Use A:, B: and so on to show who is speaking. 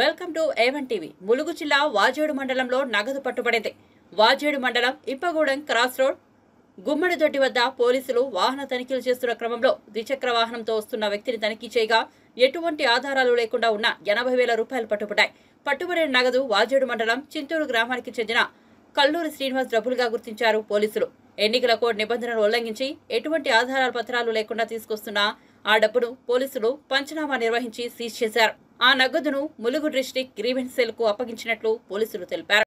A: Welcome to A1 TV. Mulugu జిల్లా వాజేడు మండలంలో నగదు పట్టుబడింది. వాజేడు మండలం ఇప్పగూడెం క్రాస్ రోడ్ గుమ్మడిదొడ్డి వద్ద పోలీసులు వాహన తనిఖీలు చేస్తున్న క్రమంలో ద్విచక్ర వాహనంతో వస్తున్న వ్యక్తిని తనిఖీ చేయగా ఎటువంటి ఆధారాలు లేకుండా ఉన్న 80,000 రూపాయలు పట్టుబడ్డాయి. పట్టుబడిన నగదు వాజేడు మండలం చింతూరు గ్రామానికి చెందిన కల్లూరి శ్రీనివాస్ డబ్బులుగా గుర్తించారు పోలీసులు. ఎన్నికల కోడ్ నిబంధనలు ఉల్లంఘించి ఎటువంటి ఆధారాల పత్రాలు లేకుండా తీసుకొస్తున్న ఆ డబ్బును పోలీసులు పంచనామా నిర్వహించి సీజ్ చేశారు. ఆ నగదును ములుగు డిస్ట్రిక్ట్ గ్రీవెన్స్ సెల్ కు అప్పగించినట్లు పోలీసులు తెలిపారు.